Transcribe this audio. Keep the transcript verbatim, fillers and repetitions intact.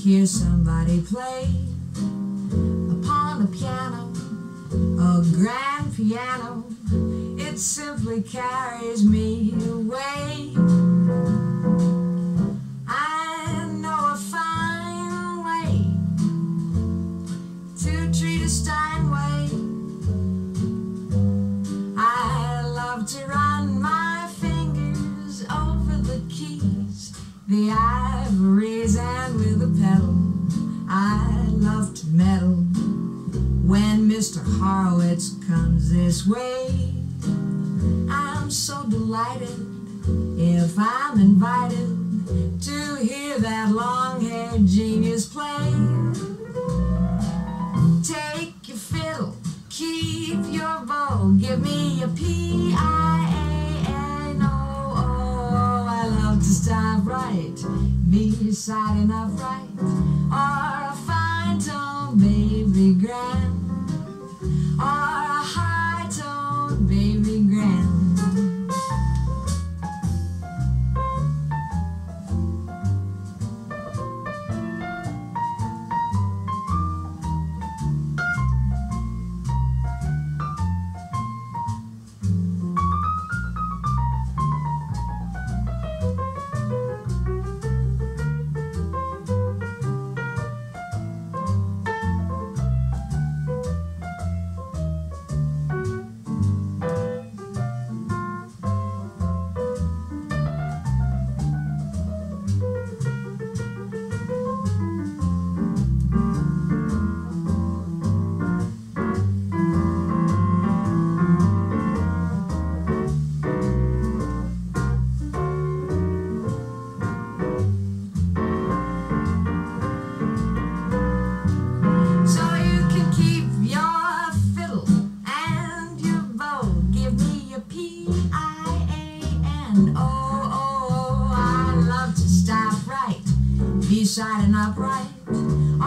hear somebody play upon a piano, a grand piano. It simply carries me away. I know a fine way to treat a Steinway. I love to run my fingers over the keys, the ivories, and with a pedal I love to meddle. When Mister Horowitz comes this way, I'm so delighted if I'm invited to hear that long-haired genius play. Take your fiddle, keep your bow, give me a P I A N O O. I love to stop right beside an upright or a fine tone baby grand, or a high tone baby grand. Oh, oh, I love to stop right beside an upright